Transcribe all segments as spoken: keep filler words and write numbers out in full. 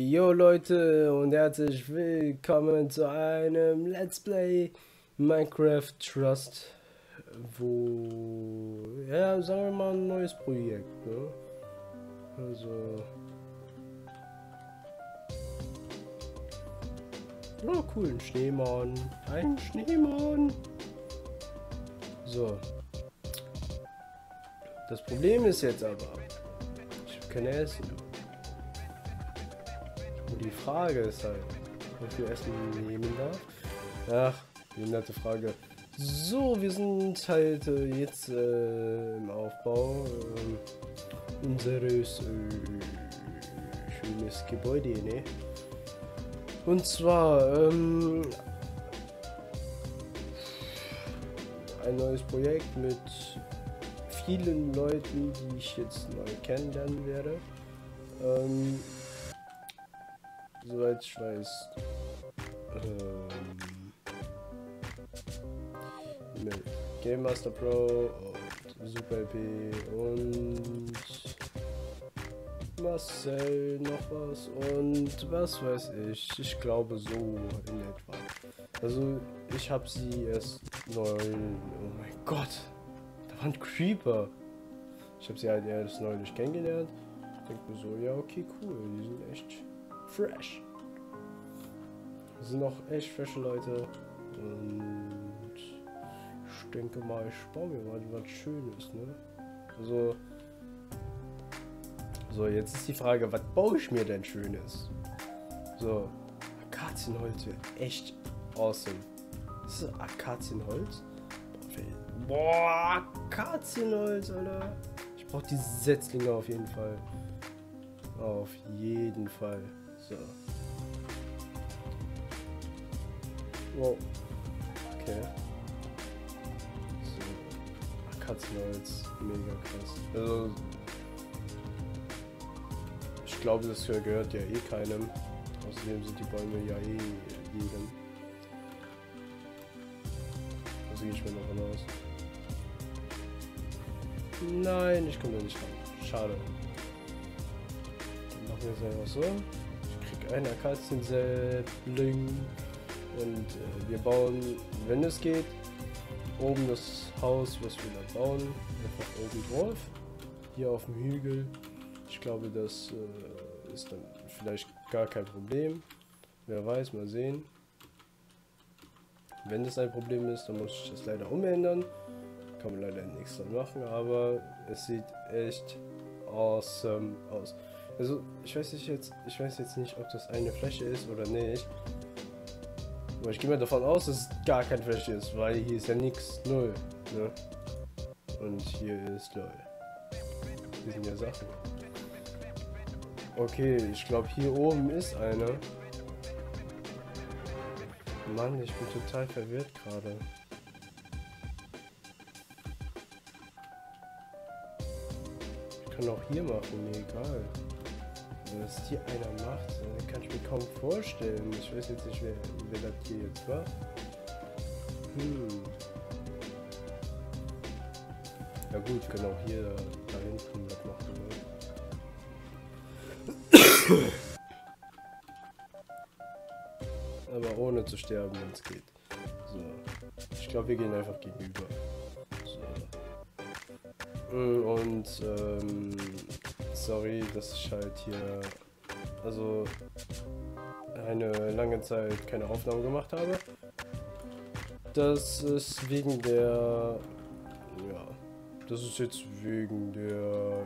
Jo Leute und herzlich willkommen zu einem Let's Play Minecraft Trust, wo, ja, sagen wir mal ein neues Projekt, ne? Also, oh cool, ein Schneemann, ein Schneemann. So, das Problem ist jetzt aber, ich habe keine Essen. Und die Frage ist halt, ob wir Essen nehmen darf. Ach, die nette Frage. So, wir sind halt äh, jetzt äh, im Aufbau äh, unseres äh, schönes Gebäude, ne? Und zwar ähm, ein neues Projekt mit vielen Leuten, die ich jetzt neu kennenlernen werde. Ähm, Soweit ich weiß, ähm, mit Game Master Pro und Super L P und Marcel noch was und was weiß ich, ich glaube so in etwa. Also ich habe sie erst neu, oh mein Gott, da war ein Creeper. Ich habe sie halt erst neulich kennengelernt. Ich denke mir so, ja okay, cool, die sind echt fresh. Das sind auch echt frische Leute und ich denke mal, ich baue mir mal was Schönes, ne? Also, so, jetzt ist die Frage, was baue ich mir denn Schönes? So, Akazienholz wäre echt awesome. Das ist Akazienholz? Boah, Akazienholz, Alter. Ich brauche die Setzlinge auf jeden Fall. Auf jeden Fall. So. Wow. Okay. So. Akazienholz. Mega krass. Also. Ich glaube, das gehört ja eh keinem. Außerdem sind die Bäume ja eh jedem. Also gehe ich mir davon aus. Nein, ich komme da nicht ran. Schade. Dann machen wir es einfach so. Ich krieg einen Akaziensäbling. Und äh, wir bauen, wenn es geht, oben das Haus, was wir da bauen, einfach oben drauf. Hier auf dem Hügel. Ich glaube, das äh, ist dann vielleicht gar kein Problem. Wer weiß, mal sehen. Wenn das ein Problem ist, dann muss ich das leider umändern. Kann man leider nichts dran machen, aber es sieht echt awesome aus. Also ich weiß nicht jetzt, ich weiß jetzt nicht, ob das eine Fläche ist oder nicht. Aber ich gehe mal davon aus, dass es gar keine Fläche ist, weil hier ist ja nichts, null. Ne? Und hier ist lol. Hier sind ja Sachen. Okay, ich glaube hier oben ist eine. Mann, ich bin total verwirrt gerade. Ich kann auch hier machen, mir egal. Was hier einer macht, kann ich mir kaum vorstellen. Ich weiß jetzt nicht, wer, wer das hier jetzt war. Hm. Ja gut, ich kann auch hier da hinten was machen. Aber ohne zu sterben, wenn es geht. So. Ich glaube, wir gehen einfach gegenüber. So. Und ähm, sorry, dass ich halt hier also eine lange Zeit keine Aufnahme gemacht habe. Das ist wegen der, ja, das ist jetzt wegen der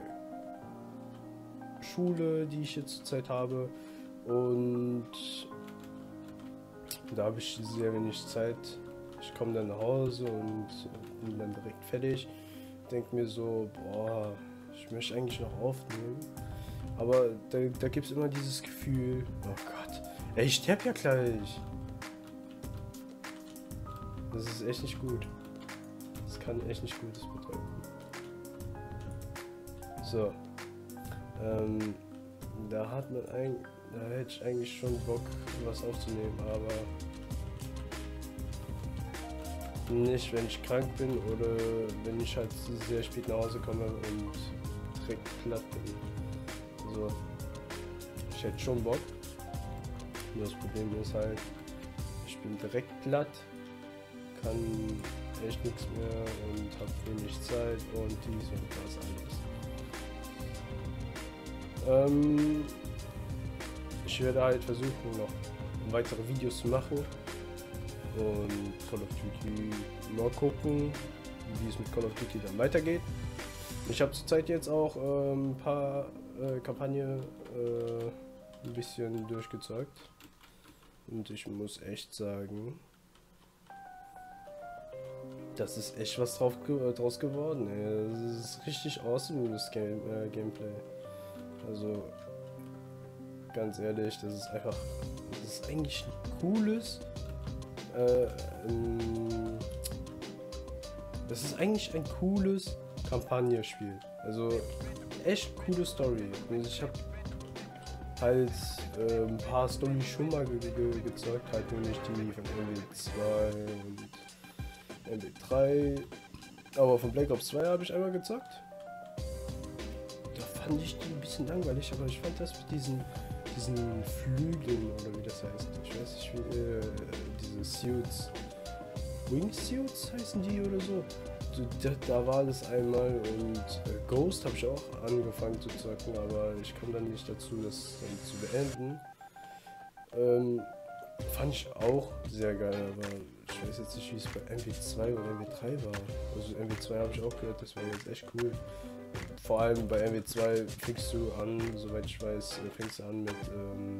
Schule, die ich jetzt zurzeit habe, und da habe ich sehr wenig Zeit. Ich komme dann nach Hause und bin dann direkt fertig. Denke mir so, boah, ich möchte eigentlich noch aufnehmen, aber da, da gibt es immer dieses Gefühl, oh Gott, ey, ich sterbe ja gleich. Das ist echt nicht gut. Das kann echt nicht Gutes bedeuten. So. Ähm, da hat man ein, da hätte ich eigentlich schon Bock, was aufzunehmen, aber nicht, wenn ich krank bin oder wenn ich halt sehr spät nach Hause komme und direkt platt bin. Also, ich hätte schon Bock, Nur das Problem ist halt, ich bin direkt platt, kann echt nichts mehr und habe wenig Zeit und dies und das alles. Ähm, ich werde halt versuchen, noch weitere Videos zu machen und Call of Duty mal gucken, wie es mit Call of Duty dann weitergeht. Ich habe zurzeit jetzt auch ähm, ein paar äh, Kampagne äh, ein bisschen durchgezockt und ich muss echt sagen, das ist echt was drauf ge draus geworden. Ey. Das ist richtig awesome, das Game äh, Gameplay. Also ganz ehrlich, das ist einfach, das ist eigentlich ein cooles, äh, ähm, das ist eigentlich ein cooles Kampagnenspiel. Also echt coole Story. Und ich habe halt äh, ein paar Storys schon mal ge ge gezeugt, halt nur nicht die von M W zwei und M W drei. Aber von Black Ops zwei habe ich einmal gezockt. Da fand ich die ein bisschen langweilig, aber ich fand das mit diesen diesen Flügeln oder wie das heißt. Ich weiß nicht, wie äh, diese Suits. Wingsuits heißen die oder so. Da, da war das einmal und äh, Ghost habe ich auch angefangen zu zocken, aber ich kam dann nicht dazu, das dann zu beenden. Ähm, fand ich auch sehr geil, aber ich weiß jetzt nicht, wie es bei M W zwei oder M W drei war. Also M W zwei habe ich auch gehört, das wäre jetzt echt cool. Vor allem bei M W zwei fängst du an, soweit ich weiß, fängst du an mit, ähm,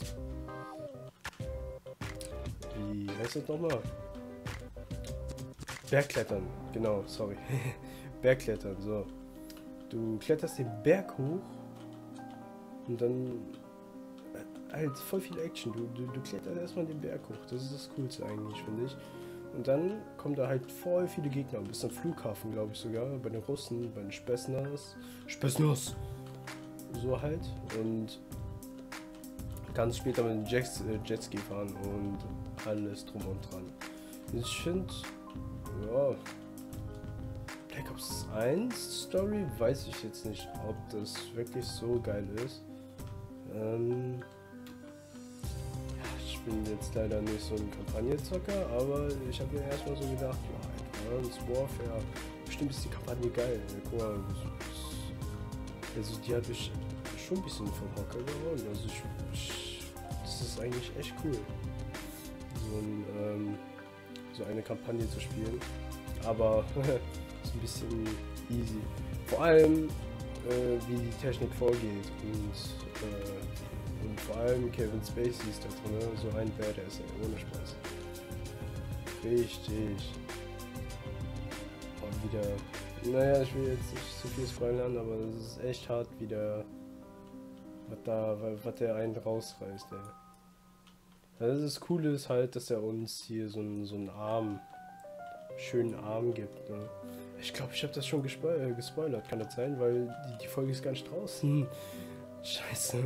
wie heißt das nochmal? Bergklettern, genau, sorry. Bergklettern, so. Du kletterst den Berg hoch und dann halt voll viel Action. Du, du, du kletterst erstmal den Berg hoch, das ist das Coolste eigentlich, finde ich. Und dann kommen da halt voll viele Gegner. Bis zum Flughafen, glaube ich sogar, bei den Russen, bei den Spetsnaz. Spetsnaz! So halt. Und kannst später mit dem Jets, äh, Jetski fahren und alles drum und dran. Und ich finde, ja, Black Ops eins Story weiß ich jetzt nicht, ob das wirklich so geil ist. Ähm, ja, ich bin jetzt leider nicht so ein Kampagnenzocker, aber ich habe mir erstmal so gedacht, ja, Advanced Warfare, bestimmt ist die Kampagne geil. Ja, guck mal, also die hat mich schon ein bisschen vom Hocker gehauen. Also ich, ich, das ist eigentlich echt cool, so ein ähm, so eine Kampagne zu spielen, aber ist ein bisschen easy. Vor allem äh, wie die Technik vorgeht und, äh, und vor allem Kevin Spacey ist da drin, so ein Badass, ey, ohne Spaß. Richtig. Und wieder, naja, ich will jetzt nicht zu viel spoilern, aber das ist echt hart, wie der, was da, was der einen rausreißt, ey. Also das Coole ist halt, dass er uns hier so einen, so einen Arm, schönen Arm gibt. Ne? Ich glaube, ich habe das schon gespo äh, gespoilert, kann das sein, weil die, die Folge ist gar nicht draußen. Scheiße.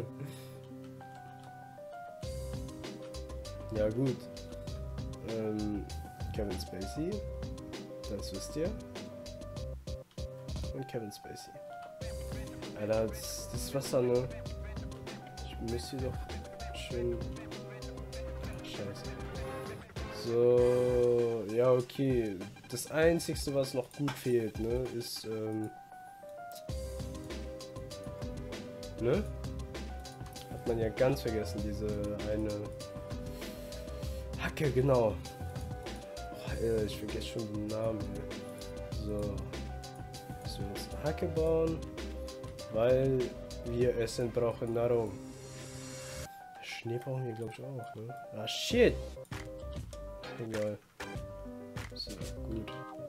Ja gut. Ähm, Kevin Spacey, das wisst ihr. Und Kevin Spacey. Alter, das, das Wasser, ne? Ich müsste doch schön... Scheiße. So, ja, okay. Das Einzige, was noch gut fehlt, ne, ist, ähm, ne? Hat man ja ganz vergessen, diese eine Hacke, genau. Oh, ey, ich vergesse schon den Namen, ey. So. Müssen wir uns eine Hacke bauen, weil wir essen brauchen Nahrung. Schnee brauchen wir, glaube ich, auch, ne? Ah, shit! Egal. So, gut.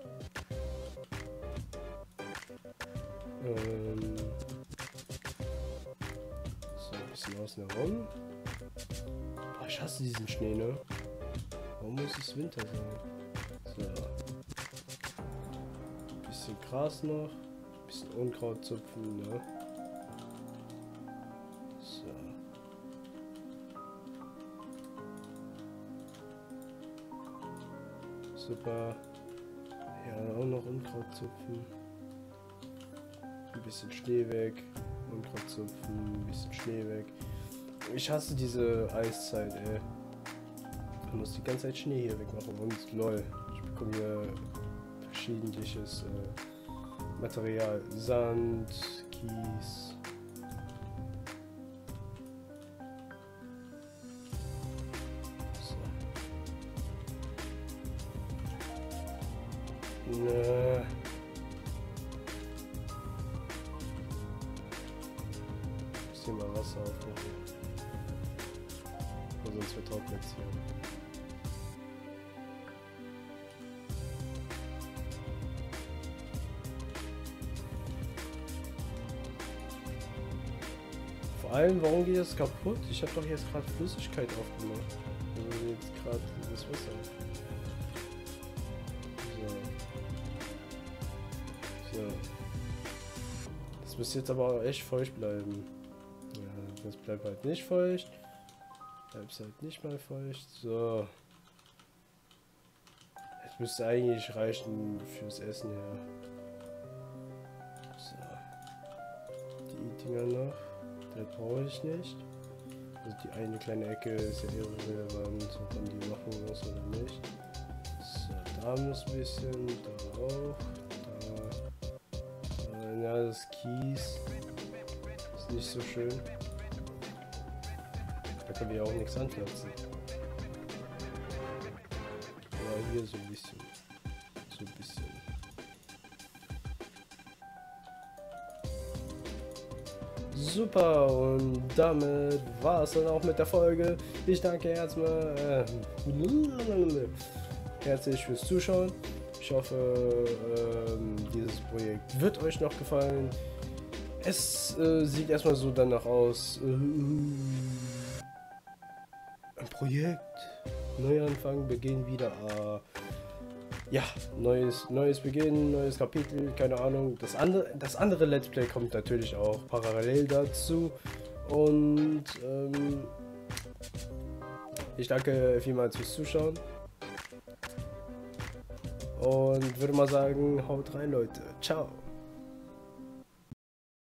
Ähm. So, ein bisschen außen herum. Boah, ich hasse diesen Schnee, ne? Warum muss es Winter sein? So. Bisschen Gras noch. Bisschen Unkraut zupfen, ne? So. Super. Ja, auch noch Unkraut zupfen. Ein bisschen Schnee weg. Unkraut zupfen, ein bisschen Schnee weg. Ich hasse diese Eiszeit, ey. Ich muss die ganze Zeit Schnee hier wegmachen und lol. Ich bekomme hier verschiedentliches äh, Material. Sand, Kies. So. Nö. Hier mal Wasser aufmachen. Oder sonst vertrocknet es hier. Vor allem, warum geht das kaputt? Ich habe doch jetzt gerade Flüssigkeit aufgemacht. Also jetzt gerade das Wasser. So. So. Das müsste jetzt aber auch echt feucht bleiben. Ja, das bleibt halt nicht feucht. Bleibt halt nicht mal feucht. So. Das müsste eigentlich reichen fürs Essen her. So. Die Dinger noch. Das brauche ich nicht. Also die eine kleine Ecke ist ja irrelevant, ob man die machen muss oder nicht. So, da muss ein bisschen, da auch. Da. Äh, ja, das Kies. Ist nicht so schön. Da können wir auch nichts anpflanzen. Aber hier so ein bisschen. So ein bisschen. Super, und damit war es dann auch mit der Folge. Ich danke erstmal äh, herzlich fürs Zuschauen. Ich hoffe, äh, dieses Projekt wird euch noch gefallen. Es äh, sieht erstmal so danach aus. Äh, ein Projekt, Neuanfang, Beginn wieder. Äh, ja, neues, neues Beginn, neues Kapitel, keine Ahnung. Das andere, das andere Let's Play kommt natürlich auch parallel dazu. Und ähm, ich danke vielmals fürs Zuschauen. Und würde mal sagen, haut rein, Leute. Ciao.